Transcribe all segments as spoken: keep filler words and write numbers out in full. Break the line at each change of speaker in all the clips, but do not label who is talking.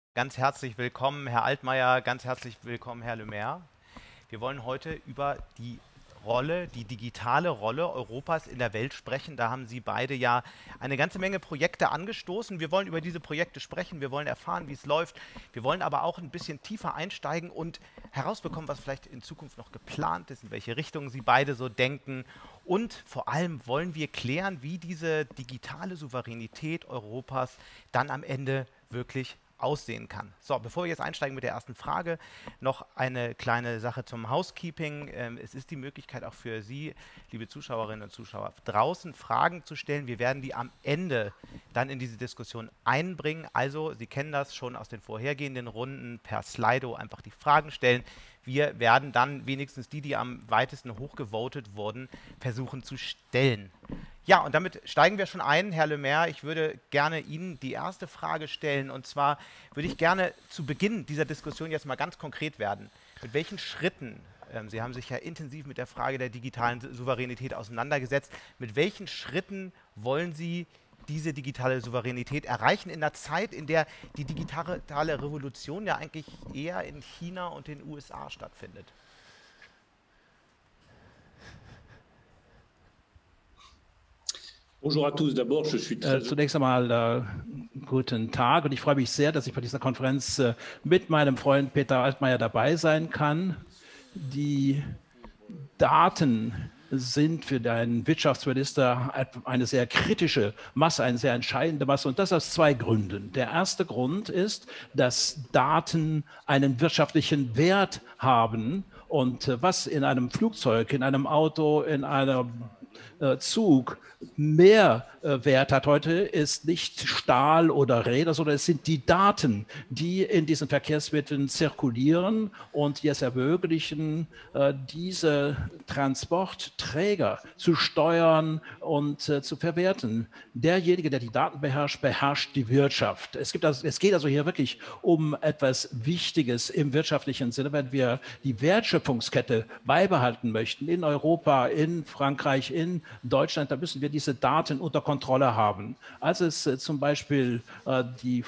Ganz herzlich willkommen, Herr Altmaier, ganz herzlich willkommen, Herr Le Maire. Wir wollen heute über die Rolle, die digitale Rolle Europas in der Welt sprechen. Da haben Sie beide ja eine ganze Menge Projekte angestoßen. Wir wollen über diese Projekte sprechen, wir wollen erfahren, wie es läuft. Wir wollen aber auch ein bisschen tiefer einsteigen und herausbekommen, was vielleicht in Zukunft noch geplant ist, in welche Richtung Sie beide so denken. Und vor allem wollen wir klären, wie diese digitale Souveränität Europas dann am Ende wirklich aussehen kann. So, bevor wir jetzt einsteigen mit der ersten Frage, noch eine kleine Sache zum Housekeeping. Ähm, es ist die Möglichkeit auch für Sie, liebe Zuschauerinnen und Zuschauer, draußen Fragen zu stellen. Wir werden die am Ende dann in diese Diskussion einbringen. Also, Sie kennen das schon aus den vorhergehenden Runden, per Slido einfach die Fragen stellen. Wir werden dann wenigstens die, die am weitesten hochgevotet wurden, versuchen zu stellen. Ja, und damit steigen wir schon ein, Herr Le Maire. Ich würde gerne Ihnen die erste Frage stellen. Und zwar würde ich gerne zu Beginn dieser Diskussion jetzt mal ganz konkret werden. Mit welchen Schritten, ähm, Sie haben sich ja intensiv mit der Frage der digitalen Souveränität auseinandergesetzt, mit welchen Schritten wollen Sie diese digitale Souveränität erreichen in einer Zeit, in der die digitale Revolution ja eigentlich eher in China und den U S A stattfindet?
Bonjour à tous. D'abord, je suis très
Äh, zunächst einmal äh, guten Tag und ich freue mich sehr, dass ich bei dieser Konferenz äh, mit meinem Freund Peter Altmaier dabei sein kann. Die Daten sind für den Wirtschaftsminister eine sehr kritische Masse, eine sehr entscheidende Masse und das aus zwei Gründen. Der erste Grund ist, dass Daten einen wirtschaftlichen Wert haben und äh, was in einem Flugzeug, in einem Auto, in einem äh, Zug mehr äh, Wert hat heute, ist nicht Stahl oder Räder, sondern es sind die Daten, die in diesen Verkehrsmitteln zirkulieren und die es ermöglichen, äh, diese Transportträger zu steuern und äh, zu verwerten. Derjenige, der die Daten beherrscht, beherrscht die Wirtschaft. Es, gibt also, es geht also hier wirklich um etwas Wichtiges im wirtschaftlichen Sinne, wenn wir die Wertschöpfungskette beibehalten möchten in Europa, in Frankreich, in Deutschland, da müssen wir diese Daten unter Kontrolle haben. Als es äh, zum Beispiel äh, die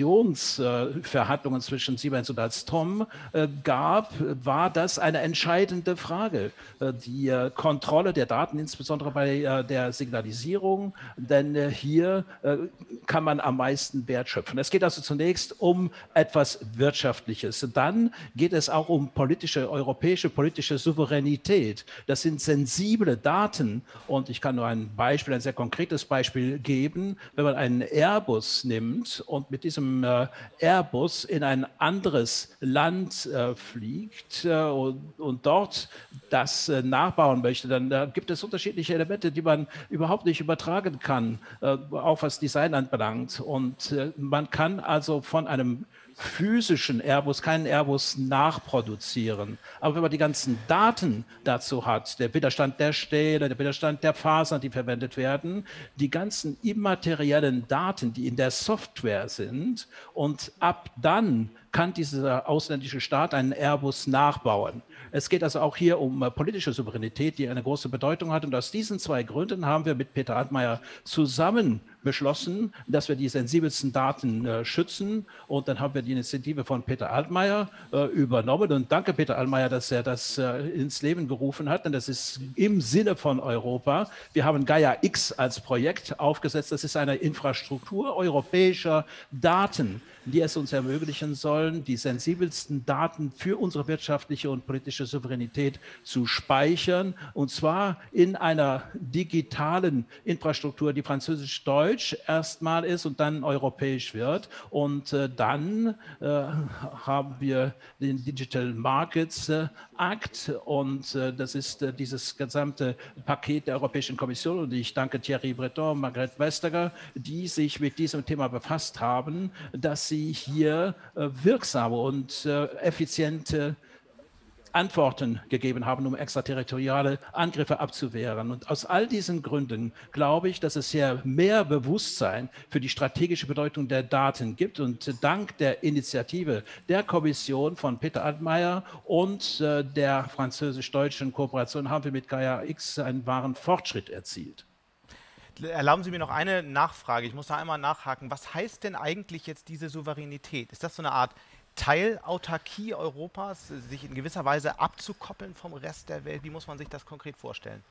Fusionsverhandlungen äh, zwischen Siemens und Alstom äh, gab, war das eine entscheidende Frage. Äh, die äh, Kontrolle der Daten, insbesondere bei äh, der Signalisierung, denn äh, hier äh, kann man am meisten Wert schöpfen. Es geht also zunächst um etwas Wirtschaftliches. Dann geht es auch um politische, europäische politische Souveränität. Das sind sensible Daten und ich kann nur ein Beispiel, ein sehr konkretes Beispiel geben. Wenn man einen Airbus nimmt und mit diesem äh, Airbus in ein anderes Land äh, fliegt äh, und, und dort das äh, nachbauen möchte, dann äh, gibt es unterschiedliche Elemente, die man überhaupt nicht übertragen kann, äh, auch was Design anbelangt. Und äh, man kann also von einem physischen Airbus keinen Airbus nachproduzieren. Aber wenn man die ganzen Daten dazu hat, der Widerstand der Stähle, der Widerstand der Fasern, die verwendet werden, die ganzen immateriellen Daten, die in der Software sind, und ab dann kann dieser ausländische Staat einen Airbus nachbauen. Es geht also auch hier um politische Souveränität, die eine große Bedeutung hat. Und aus diesen zwei Gründen haben wir mit Peter Altmaier zusammen beschlossen, dass wir die sensibelsten Daten äh, schützen. Und dann haben wir die Initiative von Peter Altmaier äh, übernommen. Und danke, Peter Altmaier, dass er das äh, ins Leben gerufen hat. Denn das ist im Sinne von Europa. Wir haben Gaia X als Projekt aufgesetzt. Das ist eine Infrastruktur europäischer Daten, die es uns ermöglichen sollen, die sensibelsten Daten für unsere wirtschaftliche und politische Souveränität zu speichern. Und zwar in einer digitalen Infrastruktur, die französisch-deutsch erstmal ist und dann europäisch wird. Und äh, dann äh, haben wir den Digital Markets äh, Act und äh, das ist äh, dieses gesamte Paket der Europäischen Kommission. Und ich danke Thierry Breton und Margrethe Vestager, die sich mit diesem Thema befasst haben, dass sie hier äh, wirksame und äh, effiziente Antworten gegeben haben, um extraterritoriale Angriffe abzuwehren. Und aus all diesen Gründen glaube ich, dass es hier mehr Bewusstsein für die strategische Bedeutung der Daten gibt. Und dank der Initiative der Kommission von Peter Altmaier und äh, der französisch-deutschen Kooperation haben wir mit Gaia X einen wahren Fortschritt erzielt.
Erlauben Sie mir noch eine Nachfrage. Ich muss da einmal nachhaken. Was heißt denn eigentlich jetzt diese Souveränität? Ist das so eine Art Teilautarkie Europas, sich in gewisser Weise abzukoppeln vom Rest der Welt? Wie muss man sich das konkret vorstellen?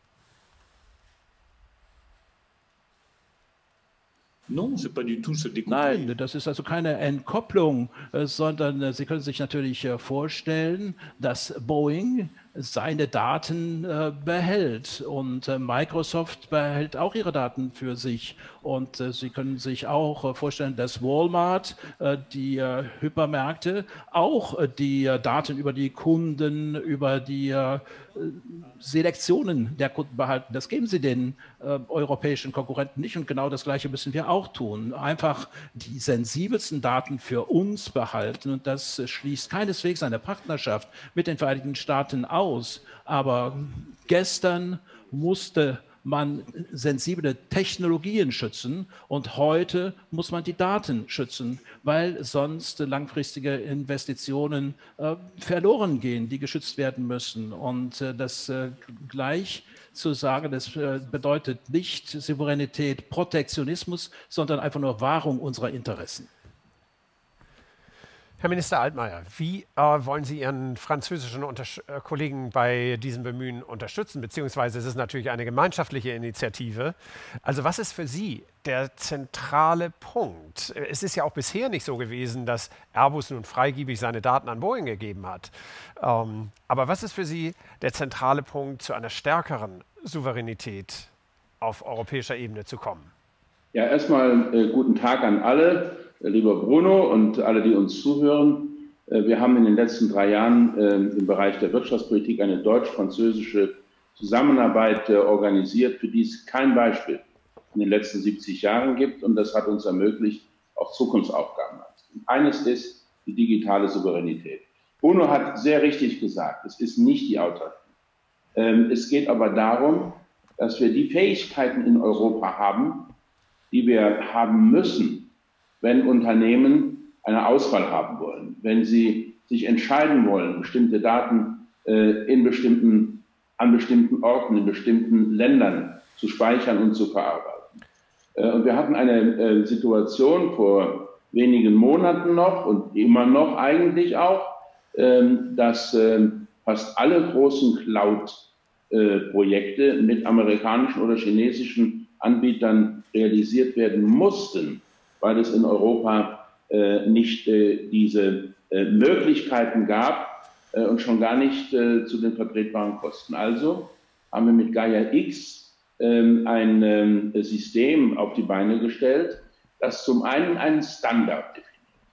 Nein, das ist also keine Entkopplung, äh, sondern äh, Sie können sich natürlich äh, vorstellen, dass Boeing seine Daten äh, behält und äh, Microsoft behält auch ihre Daten für sich. Und äh, Sie können sich auch äh, vorstellen, dass Walmart, äh, die äh, Hypermärkte, auch äh, die äh, Daten über die Kunden, über die äh, Selektionen der Kunden behalten. Das geben sie den äh, europäischen Konkurrenten nicht und genau das Gleiche müssen wir auch tun. Einfach die sensibelsten Daten für uns behalten und das schließt keineswegs eine Partnerschaft mit den Vereinigten Staaten aus. Aber gestern musste man sensible Technologien schützen und heute muss man die Daten schützen, weil sonst langfristige Investitionen äh, verloren gehen, die geschützt werden müssen. Und äh, das äh, gleich zu sagen, das äh, bedeutet nicht Souveränität, Protektionismus, sondern einfach nur Wahrung unserer Interessen.
Herr Minister Altmaier, wie äh, wollen Sie Ihren französischen Untersch äh, Kollegen bei diesem Bemühen unterstützen? Beziehungsweise es ist natürlich eine gemeinschaftliche Initiative. Also was ist für Sie der zentrale Punkt? Es ist ja auch bisher nicht so gewesen, dass Airbus nun freigebig seine Daten an Boeing gegeben hat. Ähm, aber was ist für Sie der zentrale Punkt, zu einer stärkeren Souveränität auf europäischer Ebene zu kommen?
Ja, erstmal äh, guten Tag an alle. Lieber Bruno und alle, die uns zuhören, wir haben in den letzten drei Jahren im Bereich der Wirtschaftspolitik eine deutsch-französische Zusammenarbeit organisiert, für die es kein Beispiel in den letzten siebzig Jahren gibt. Und das hat uns ermöglicht, auch Zukunftsaufgaben anzugehen. Eines ist die digitale Souveränität. Bruno hat sehr richtig gesagt, es ist nicht die Autarkie. Es geht aber darum, dass wir die Fähigkeiten in Europa haben, die wir haben müssen, wenn Unternehmen eine Auswahl haben wollen, wenn sie sich entscheiden wollen, bestimmte Daten äh, in bestimmten, an bestimmten Orten, in bestimmten Ländern zu speichern und zu verarbeiten. Äh, und wir hatten eine äh, Situation vor wenigen Monaten noch und immer noch eigentlich auch, äh, dass äh, fast alle großen Cloud-Projekte äh, mit amerikanischen oder chinesischen Anbietern realisiert werden mussten, weil es in Europa äh, nicht äh, diese äh, Möglichkeiten gab äh, und schon gar nicht äh, zu den vertretbaren Kosten. Also haben wir mit Gaia X äh, ein äh, System auf die Beine gestellt, das zum einen einen Standard definiert.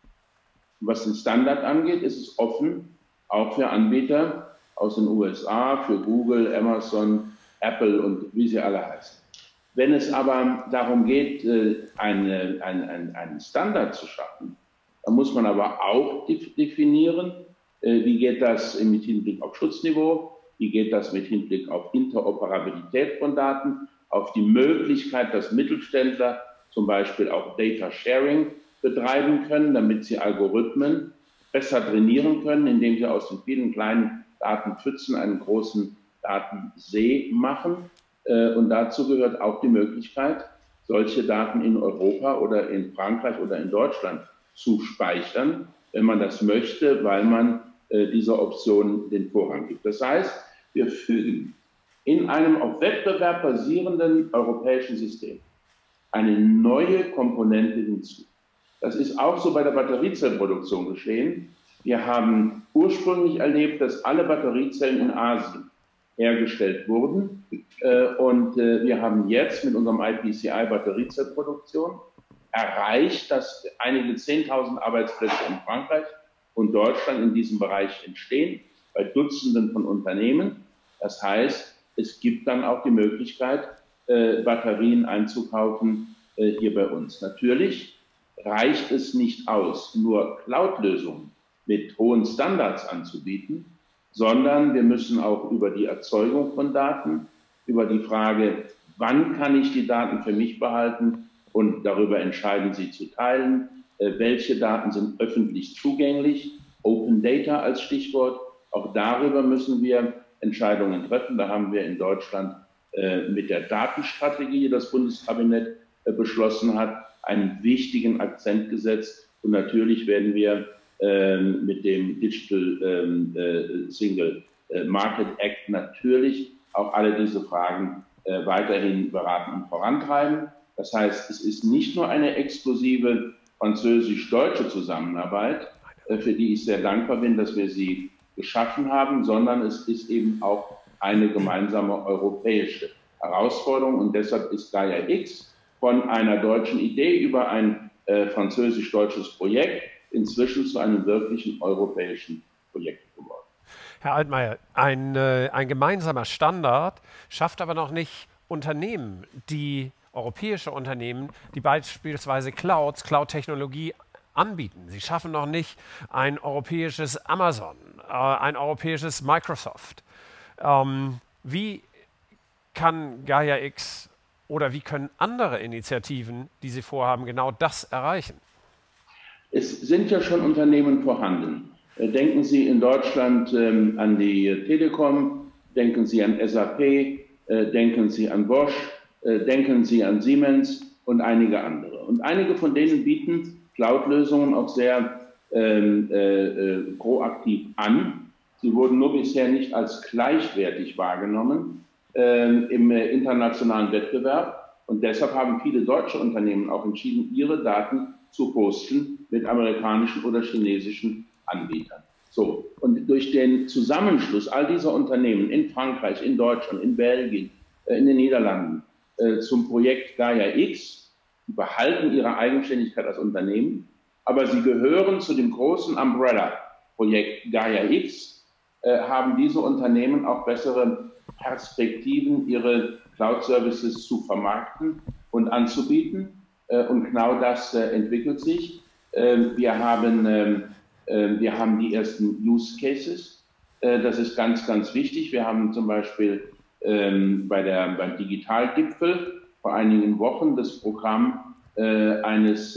Und was den Standard angeht, ist es offen, auch für Anbieter aus den U S A, für Google, Amazon, Apple und wie sie alle heißen. Wenn es aber darum geht, eine, einen, einen Standard zu schaffen, dann muss man aber auch definieren, wie geht das mit Hinblick auf Schutzniveau, wie geht das mit Hinblick auf Interoperabilität von Daten, auf die Möglichkeit, dass Mittelständler zum Beispiel auch Data Sharing betreiben können, damit sie Algorithmen besser trainieren können, indem sie aus den vielen kleinen Datenpfützen einen großen Datensee machen. Und dazu gehört auch die Möglichkeit, solche Daten in Europa oder in Frankreich oder in Deutschland zu speichern, wenn man das möchte, weil man äh, dieser Option den Vorrang gibt. Das heißt, wir fügen in einem auf Wettbewerb basierenden europäischen System eine neue Komponente hinzu. Das ist auch so bei der Batteriezellproduktion geschehen. Wir haben ursprünglich erlebt, dass alle Batteriezellen in Asien hergestellt wurden. Und wir haben jetzt mit unserem I P C I-Batteriezellproduktion erreicht, dass einige zehntausend Arbeitsplätze in Frankreich und Deutschland in diesem Bereich entstehen, bei Dutzenden von Unternehmen. Das heißt, es gibt dann auch die Möglichkeit, Batterien einzukaufen hier bei uns. Natürlich reicht es nicht aus, nur Cloud-Lösungen mit hohen Standards anzubieten, sondern wir müssen auch über die Erzeugung von Daten, über die Frage, wann kann ich die Daten für mich behalten und darüber entscheiden, sie zu teilen, äh, welche Daten sind öffentlich zugänglich, Open Data als Stichwort, auch darüber müssen wir Entscheidungen treffen. Da haben wir in Deutschland äh, mit der Datenstrategie, die das Bundeskabinett äh, beschlossen hat, einen wichtigen Akzent gesetzt. Und natürlich werden wir äh, mit dem Digital äh, äh, Single Market Act natürlich auch alle diese Fragen äh, weiterhin beraten und vorantreiben. Das heißt, es ist nicht nur eine exklusive französisch-deutsche Zusammenarbeit, äh, für die ich sehr dankbar bin, dass wir sie geschaffen haben, sondern es ist eben auch eine gemeinsame europäische Herausforderung. Und deshalb ist Gaia X von einer deutschen Idee über ein äh, französisch-deutsches Projekt inzwischen zu einem wirklichen europäischen Projekt geworden.
Herr Altmaier, ein, äh, ein gemeinsamer Standard schafft aber noch nicht Unternehmen, die europäische Unternehmen, die beispielsweise Clouds, Cloud-Technologie anbieten. Sie schaffen noch nicht ein europäisches Amazon, äh, ein europäisches Microsoft. Ähm, wie kann Gaia X oder wie können andere Initiativen, die Sie vorhaben, genau das erreichen?
Es sind ja schon Unternehmen vorhanden. Denken Sie in Deutschland ähm, an die Telekom, denken Sie an S A P, äh, denken Sie an Bosch, äh, denken Sie an Siemens und einige andere. Und einige von denen bieten Cloud-Lösungen auch sehr ähm, äh, proaktiv an. Sie wurden nur bisher nicht als gleichwertig wahrgenommen äh, im äh, internationalen Wettbewerb. Und deshalb haben viele deutsche Unternehmen auch entschieden, ihre Daten zu hosten mit amerikanischen oder chinesischen Anbietern. So, und durch den Zusammenschluss all dieser Unternehmen in Frankreich, in Deutschland, in Belgien, äh, in den Niederlanden äh, zum Projekt Gaia X, die behalten ihre Eigenständigkeit als Unternehmen, aber sie gehören zu dem großen Umbrella-Projekt Gaia X, äh, haben diese Unternehmen auch bessere Perspektiven, ihre Cloud-Services zu vermarkten und anzubieten. Äh, und genau das äh, entwickelt sich. Äh, wir haben äh, Wir haben die ersten Use Cases. Das ist ganz, ganz wichtig. Wir haben zum Beispiel bei der, beim Digitalgipfel vor einigen Wochen das Programm eines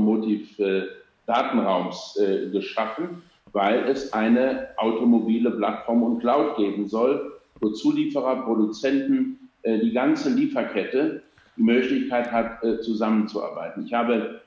Automotive-Datenraums geschaffen, weil es eine automobile Plattform und Cloud geben soll, wo Zulieferer, Produzenten, die ganze Lieferkette die Möglichkeit hat, zusammenzuarbeiten. Ich habe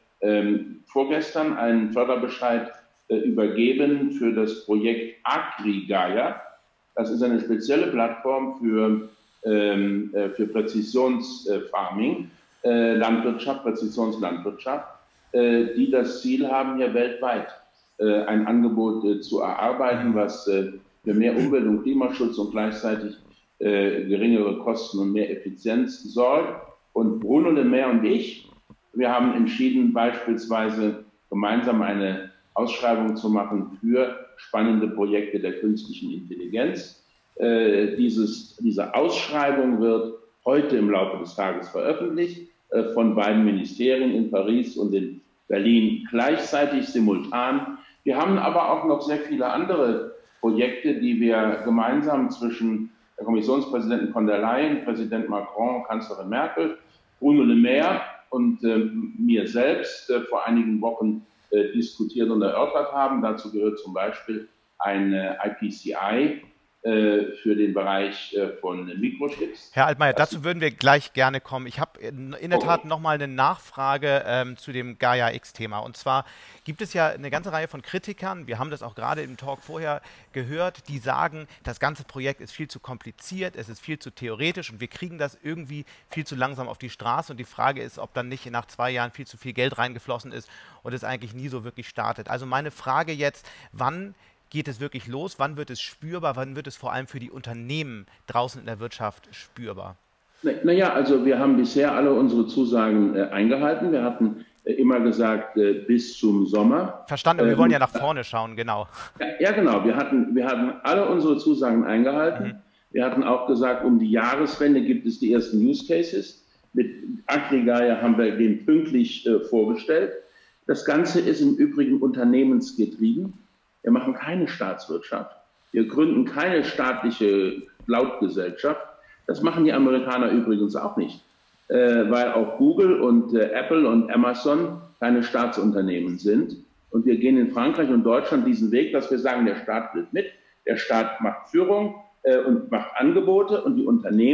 vorgestern einen Förderbescheid übergeben für das Projekt AgriGaia. Das ist eine spezielle Plattform für, ähm, für Präzisionsfarming, äh, Landwirtschaft, Präzisionslandwirtschaft, äh, die das Ziel haben, hier weltweit äh, ein Angebot äh, zu erarbeiten, was äh, für mehr Umwelt- und Klimaschutz und gleichzeitig äh, geringere Kosten und mehr Effizienz sorgt. Und Bruno Le Maire und ich, wir haben entschieden, beispielsweise gemeinsam eine Ausschreibungen zu machen für spannende Projekte der künstlichen Intelligenz. Äh, dieses, diese Ausschreibung wird heute im Laufe des Tages veröffentlicht, äh, von beiden Ministerien in Paris und in Berlin gleichzeitig, simultan. Wir haben aber auch noch sehr viele andere Projekte, die wir gemeinsam zwischen der Kommissionspräsidentin von der Leyen, Präsident Macron, Kanzlerin Merkel, Bruno Le Maire und äh, mir selbst äh, vor einigen Wochen diskutiert und erörtert haben. Dazu gehört zum Beispiel ein I P C I äh, für den Bereich äh, von Mikrochips.
Herr Altmaier, dazu würden wir gleich gerne kommen. Ich habe in, in der Tat okay. noch mal eine Nachfrage ähm, zu dem Gaia X-Thema. Und zwar gibt es ja eine ganze Reihe von Kritikern, wir haben das auch gerade im Talk vorher gehört, die sagen, das ganze Projekt ist viel zu kompliziert, es ist viel zu theoretisch und wir kriegen das irgendwie viel zu langsam auf die Straße. Und die Frage ist, ob dann nicht nach zwei Jahren viel zu viel Geld reingeflossen ist und es eigentlich nie so wirklich startet. Also meine Frage jetzt, wann geht es wirklich los? Wann wird es spürbar? Wann wird es vor allem für die Unternehmen draußen in der Wirtschaft spürbar?
Naja, also wir haben bisher alle unsere Zusagen äh, eingehalten. Wir hatten äh, immer gesagt, äh, bis zum Sommer.
Verstanden, wir ähm, wollen ja nach vorne schauen, genau.
Ja, ja, genau. Wir hatten, wir hatten alle unsere Zusagen eingehalten. Mhm. Wir hatten auch gesagt, um die Jahreswende gibt es die ersten Use Cases. Mit AgriGaia haben wir den pünktlich äh, vorgestellt. Das Ganze ist im Übrigen unternehmensgetrieben. Wir machen keine Staatswirtschaft. Wir gründen keine staatliche Cloud-Gesellschaft. Das machen die Amerikaner übrigens auch nicht, äh, weil auch Google und äh, Apple und Amazon keine Staatsunternehmen sind. Und wir gehen in Frankreich und Deutschland diesen Weg, dass wir sagen, der Staat will mit, der Staat macht Führung äh, und macht Angebote und die Unternehmen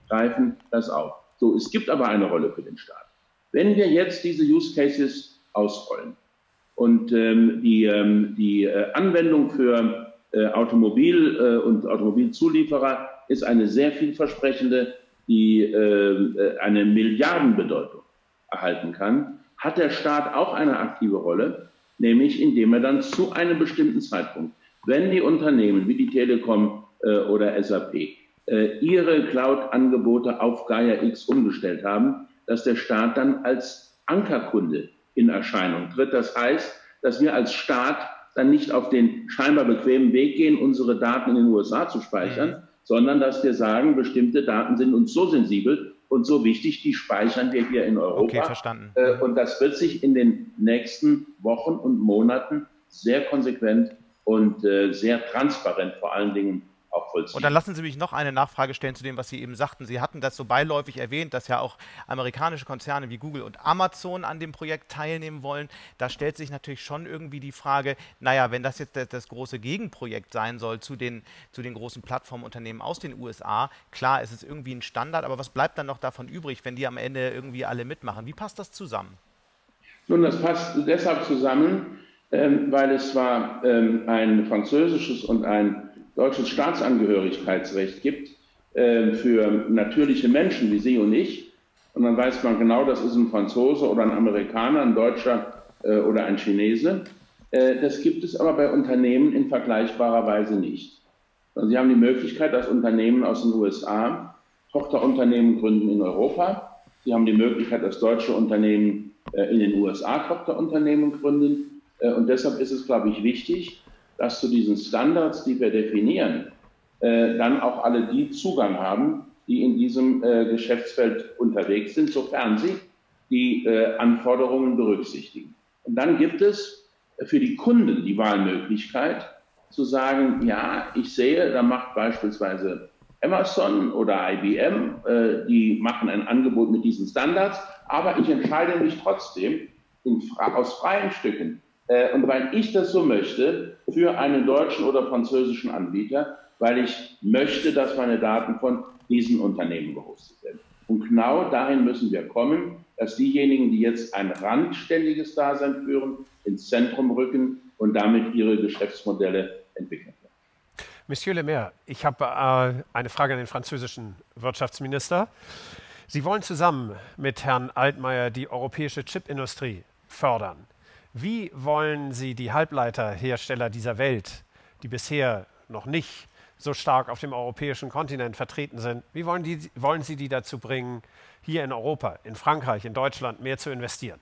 greifen das auf. So, es gibt aber eine Rolle für den Staat. Wenn wir jetzt diese Use Cases ausrollen und ähm, die, ähm, die äh, Anwendung für äh, Automobil- äh, und Automobilzulieferer ist eine sehr vielversprechende, die äh, eine Milliardenbedeutung erhalten kann, hat der Staat auch eine aktive Rolle, nämlich indem er dann zu einem bestimmten Zeitpunkt, wenn die Unternehmen wie die Telekom äh, oder S A P äh, ihre Cloud-Angebote auf Gaia X umgestellt haben, dass der Staat dann als Ankerkunde in Erscheinung tritt. Das heißt, dass wir als Staat dann nicht auf den scheinbar bequemen Weg gehen, unsere Daten in den U S A zu speichern, mhm. sondern dass wir sagen, bestimmte Daten sind uns so sensibel und so wichtig, die speichern wir hier in Europa.
Okay, verstanden.
Äh, und das wird sich in den nächsten Wochen und Monaten sehr konsequent und äh, sehr transparent vor allen Dingen auch vollziehen.
Und dann lassen Sie mich noch eine Nachfrage stellen zu dem, was Sie eben sagten. Sie hatten das so beiläufig erwähnt, dass ja auch amerikanische Konzerne wie Google und Amazon an dem Projekt teilnehmen wollen. Da stellt sich natürlich schon irgendwie die Frage, naja, wenn das jetzt das, das große Gegenprojekt sein soll zu den, zu den großen Plattformunternehmen aus den U S A, klar, es ist irgendwie ein Standard, aber was bleibt dann noch davon übrig, wenn die am Ende irgendwie alle mitmachen? Wie passt das zusammen?
Nun, das passt deshalb zusammen, ähm, weil es zwar ähm, ein französisches und ein deutsches Staatsangehörigkeitsrecht gibt äh, für natürliche Menschen wie Sie und ich. Und dann weiß man genau, das ist ein Franzose oder ein Amerikaner, ein Deutscher äh, oder ein Chinese. Äh, das gibt es aber bei Unternehmen in vergleichbarer Weise nicht. Und Sie haben die Möglichkeit, dass Unternehmen aus den U S A Tochterunternehmen gründen in Europa. Sie haben die Möglichkeit, dass deutsche Unternehmen äh, in den U S A Tochterunternehmen gründen. Äh, und deshalb ist es, glaube ich, wichtig, dass zu diesen Standards, die wir definieren, äh, dann auch alle die Zugang haben, die in diesem äh, Geschäftsfeld unterwegs sind, sofern sie die äh, Anforderungen berücksichtigen. Und dann gibt es für die Kunden die Wahlmöglichkeit zu sagen, ja, ich sehe, da macht beispielsweise Amazon oder I B M, äh, die machen ein Angebot mit diesen Standards, aber ich entscheide mich trotzdem in, aus freien Stücken, und weil ich das so möchte, für einen deutschen oder französischen Anbieter, weil ich möchte, dass meine Daten von diesen Unternehmen gehostet werden. Und genau dahin müssen wir kommen, dass diejenigen, die jetzt ein randständiges Dasein führen, ins Zentrum rücken und damit ihre Geschäftsmodelle entwickeln können.
Monsieur Le Maire, ich habe äh, eine Frage an den französischen Wirtschaftsminister. Sie wollen zusammen mit Herrn Altmaier die europäische Chipindustrie fördern. Wie wollen Sie die Halbleiterhersteller dieser Welt, die bisher noch nicht so stark auf dem europäischen Kontinent vertreten sind, wie wollen, die, wollen Sie die dazu bringen, hier in Europa, in Frankreich, in Deutschland mehr zu investieren?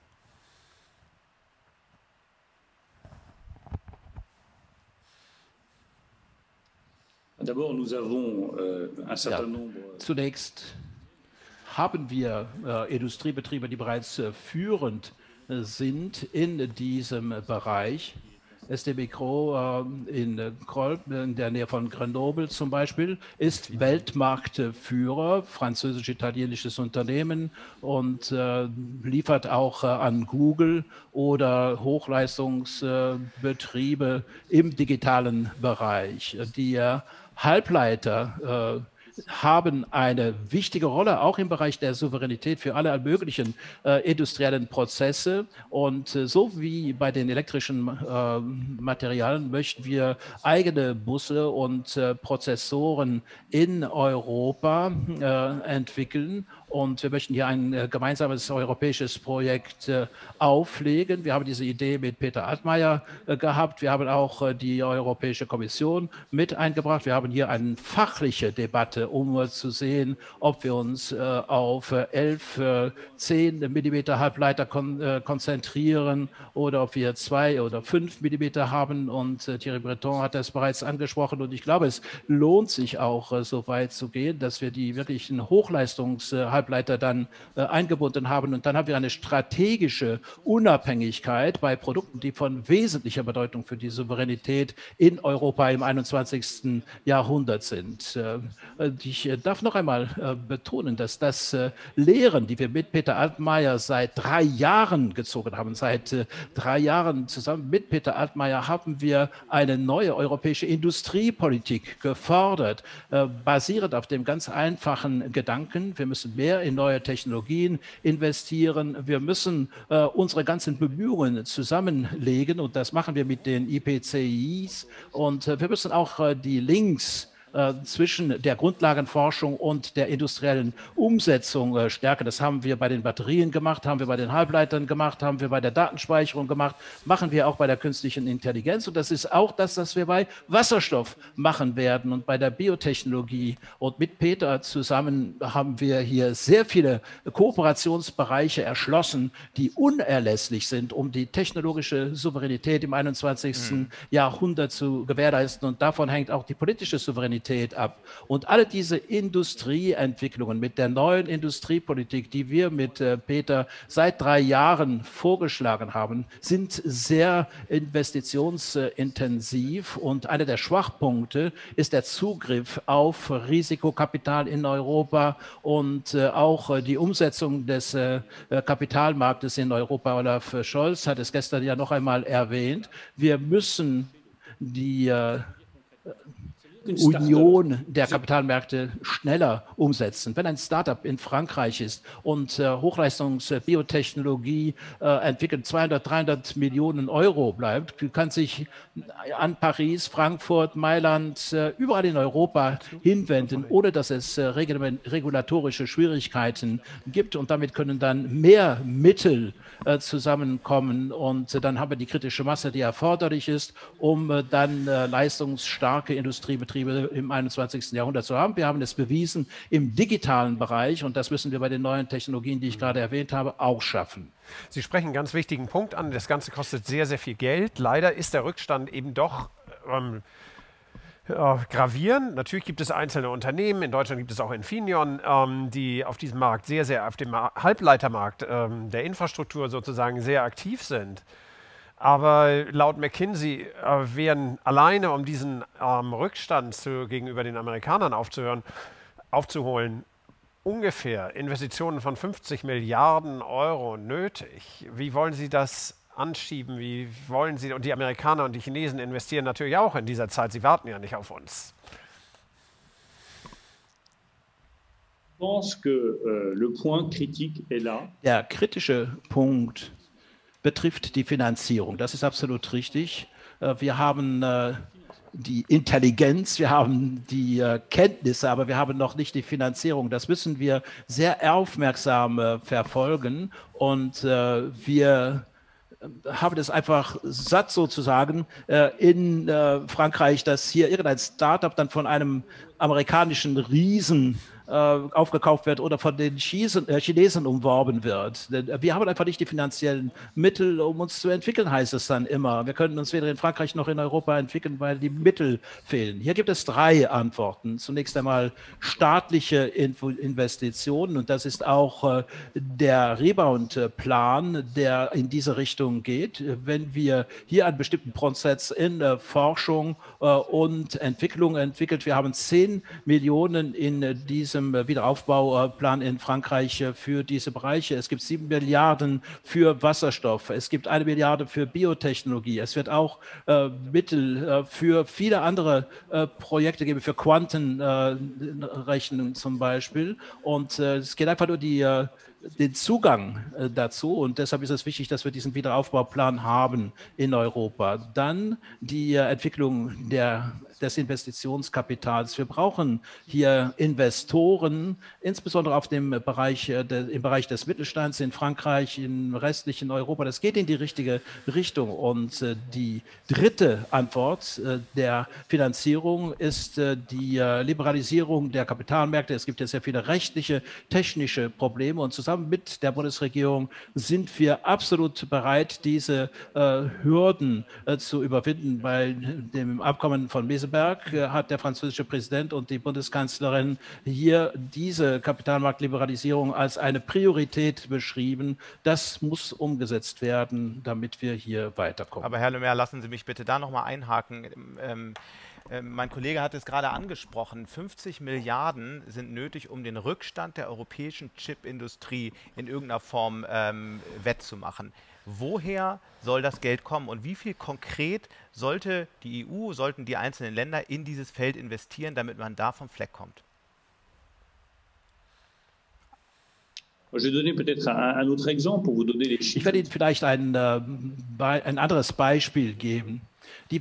Ja, zunächst haben wir äh, Industriebetriebe, die bereits äh, führend sind in diesem Bereich. S T Micro äh, in Kolb, in der Nähe von Grenoble zum Beispiel, ist Weltmarktführer, französisch-italienisches Unternehmen und äh, liefert auch äh, an Google oder Hochleistungsbetriebe äh, im digitalen Bereich. Die äh, Halbleiter äh, haben eine wichtige Rolle, auch im Bereich der Souveränität für alle möglichen äh, industriellen Prozesse. Und äh, so wie bei den elektrischen äh, Materialien möchten wir eigene Busse und äh, Prozessoren in Europa äh, entwickeln. Und wir möchten hier ein äh, gemeinsames europäisches Projekt äh, auflegen. Wir haben diese Idee mit Peter Altmaier äh, gehabt. Wir haben auch äh, die Europäische Kommission mit eingebracht. Wir haben hier eine fachliche Debatte, um äh, zu sehen, ob wir uns äh, auf äh, elf, äh, zehn Millimeter Halbleiter kon äh, konzentrieren oder ob wir zwei oder fünf Millimeter haben. Und äh, Thierry Breton hat das bereits angesprochen. Und ich glaube, es lohnt sich auch, äh, so weit zu gehen, dass wir die wirklichen Hochleistungs- äh, Halbleiter dann äh, eingebunden haben. Und dann haben wir eine strategische Unabhängigkeit bei Produkten, die von wesentlicher Bedeutung für die Souveränität in Europa im einundzwanzigsten Jahrhundert sind. Äh, ich darf noch einmal äh, betonen, dass das äh, Lehren, die wir mit Peter Altmaier seit drei Jahren gezogen haben, seit äh, drei Jahren zusammen mit Peter Altmaier haben wir eine neue europäische Industriepolitik gefordert, äh, basierend auf dem ganz einfachen Gedanken, wir müssen mehr in neue Technologien investieren, wir müssen äh, unsere ganzen Bemühungen zusammenlegen und das machen wir mit den I P C Is und äh, wir müssen auch äh, die Links zwischen der Grundlagenforschung und der industriellen Umsetzung äh, stärken. Das haben wir bei den Batterien gemacht, haben wir bei den Halbleitern gemacht, haben wir bei der Datenspeicherung gemacht, machen wir auch bei der künstlichen Intelligenz. Und das ist auch das, was wir bei Wasserstoff machen werden und bei der Biotechnologie. Und mit Peter zusammen haben wir hier sehr viele Kooperationsbereiche erschlossen, die unerlässlich sind, um die technologische Souveränität im einundzwanzigsten Mhm. Jahrhundert zu gewährleisten. Und davon hängt auch die politische Souveränität ab. Und alle diese Industrieentwicklungen mit der neuen Industriepolitik, die wir mit äh, Peter seit drei Jahren vorgeschlagen haben, sind sehr investitionsintensiv. Und einer der Schwachpunkte ist der Zugriff auf Risikokapital in Europa und äh, auch äh, die Umsetzung des äh, Kapitalmarktes in Europa. Olaf Scholz hat es gestern ja noch einmal erwähnt. Wir müssen die äh, Union der Kapitalmärkte schneller umsetzen. Wenn ein Startup in Frankreich ist und äh, Hochleistungs-Biotechnologie äh, entwickelt, zweihundert, dreihundert Millionen Euro bleibt, kann sich an Paris, Frankfurt, Mailand, äh, überall in Europa hinwenden, ohne dass es äh, regulatorische Schwierigkeiten gibt. Und damit können dann mehr Mittel äh, zusammenkommen. Und äh, dann haben wir die kritische Masse, die erforderlich ist, um äh, dann äh, leistungsstarke Industriebetriebe im einundzwanzigsten Jahrhundert zu haben. Wir haben es bewiesen im digitalen Bereich und das müssen wir bei den neuen Technologien, die ich gerade erwähnt habe, auch schaffen.
Sie sprechen einen ganz wichtigen Punkt an. Das Ganze kostet sehr, sehr viel Geld. Leider ist der Rückstand eben doch ähm, äh, gravierend. Natürlich gibt es einzelne Unternehmen, in Deutschland gibt es auch Infineon, ähm, die auf diesem Markt sehr, sehr, auf dem Halbleitermarkt ähm, der Infrastruktur sozusagen sehr aktiv sind. Aber laut McKinsey äh, werden alleine, um diesen ähm, Rückstand zu, gegenüber den Amerikanern aufzuhören, aufzuholen, ungefähr Investitionen von fünfzig Milliarden Euro nötig. Wie wollen Sie das anschieben? Wie wollen Sie, und die Amerikaner und die Chinesen investieren natürlich auch in dieser Zeit, sie warten ja nicht auf uns.
Der kritische Punkt betrifft die Finanzierung. Das ist absolut richtig. Wir haben äh, die Intelligenz, wir haben die äh, Kenntnisse, aber wir haben noch nicht die Finanzierung. Das müssen wir sehr aufmerksam äh, verfolgen und äh, wir haben es einfach satt sozusagen äh, in äh, Frankreich, dass hier irgendein Startup dann von einem amerikanischen Riesen äh, aufgekauft wird oder von den Chinesen, äh, Chinesen umworben wird. Wir haben einfach nicht die finanziellen Mittel, um uns zu entwickeln, heißt es dann immer. Wir können uns weder in Frankreich noch in Europa entwickeln, weil die Mittel fehlen. Hier gibt es drei Antworten. Zunächst einmal staatliche Investitionen und das ist auch äh, der Rebound-Plan, der in diese Richtung geht. Wenn wir hier einen bestimmten Prozess in äh, Forschung äh, und Entwicklung entwickelt, wir haben zehn Millionen in äh, diesem Wiederaufbauplan in Frankreich für diese Bereiche. Es gibt sieben Milliarden für Wasserstoff. Es gibt eine Milliarde für Biotechnologie. Es wird auch äh, Mittel äh, für viele andere äh, Projekte geben, für Quantenrechnung äh, zum Beispiel. Und äh, es geht einfach nur die äh, den Zugang äh, dazu und deshalb ist es wichtig, dass wir diesen Wiederaufbauplan haben in Europa. Dann die äh, Entwicklung der, des Investitionskapitals. Wir brauchen hier Investoren, insbesondere auf dem Bereich, äh, de, im Bereich des Mittelstands in Frankreich, im restlichen Europa. Das geht in die richtige Richtung. Und äh, die dritte Antwort äh, der Finanzierung ist äh, die äh, Liberalisierung der Kapitalmärkte. Es gibt ja sehr viele rechtliche, technische Probleme und zusammen haben mit der Bundesregierung, sind wir absolut bereit, diese äh, Hürden äh, zu überwinden. Bei dem Abkommen von Meseberg äh, hat der französische Präsident und die Bundeskanzlerin hier diese Kapitalmarktliberalisierung als eine Priorität beschrieben. Das muss umgesetzt werden, damit wir hier weiterkommen.
Aber Herr Le Maire, lassen Sie mich bitte da nochmal einhaken. Ähm, Mein Kollege hat es gerade angesprochen, fünfzig Milliarden sind nötig, um den Rückstand der europäischen Chipindustrie in irgendeiner Form ähm, wettzumachen. Woher soll das Geld kommen und wie viel konkret sollte die E U, sollten die einzelnen Länder in dieses Feld investieren, damit man da vom Fleck kommt?
Ich werde Ihnen vielleicht ein, äh, ein anderes Beispiel geben. Die